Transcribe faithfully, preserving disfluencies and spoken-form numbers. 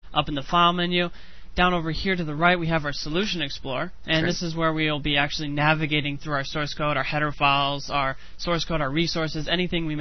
up in the File menu. Down over here to the right, we have our Solution Explorer, and Okay. this is where we'll be actually navigating through our source code, our header files, our source code, our resources, anything we